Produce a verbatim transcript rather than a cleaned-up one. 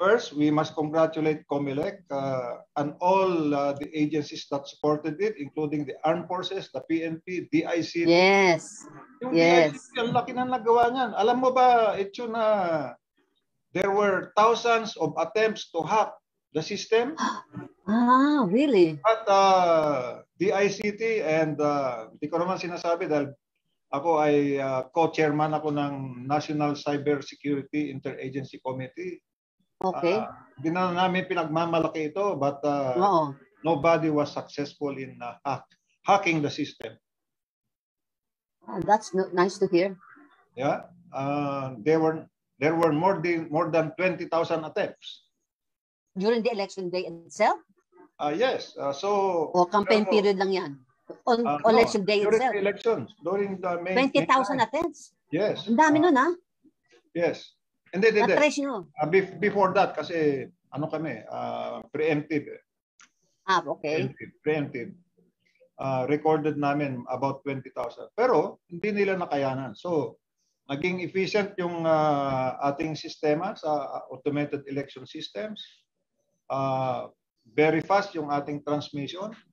first, we must congratulate COMELEC uh, and all uh, the agencies that supported it, including the Armed Forces, the P N P, D I C T. Yes. Yung Yes. D I C T, ang laki na nagawa niyan. Alam mo ba, ito na there were thousands of attempts to hack the system. Ah, really? At uh, D I C T and uh, di ko naman sinasabi dahil ako ay uh, co-chairman ako ng National Cyber Security Interagency Committee. Okay. Uh, di na namin pinagmamalaki ito but uh, Oo. nobody was successful in uh, hack, hacking the system. Oh, that's no, nice to hear. Yeah, uh, there were there were more than more than twenty thousand attempts during the election day itself. Uh, yes, uh, so O campaign pero, period lang yan. On uh, election no, day during itself. the elections, during the May twenty thousand attempts. Yes. Ang dami uh, nun, ha? Yes. Hindi, hindi. Na-trace nyo. Uh, before that, kasi ano kami, uh, preemptive. Ah, okay. Preemptive. preemptive. Uh, recorded namin about twenty thousand. Pero, hindi nila nakayanan. So, naging efficient yung uh, ating sistema sa automated election systems. Uh, very fast yung ating transmission.